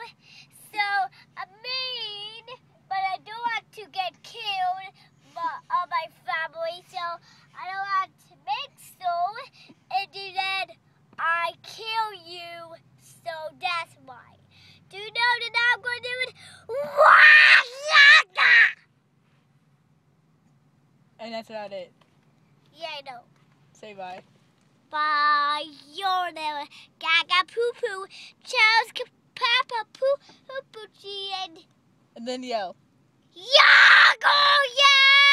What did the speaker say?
So, I mean, but I don't want to get killed by my family, so I don't want to make so. And then I kill you, so that's why. Do you know that I'm going to do it? And that's about it. Yeah, I know. Say bye. Bye. Your name, Gaga Poo Poo, Charles Papa Poo Poo, and And then yell. Yago, yeah!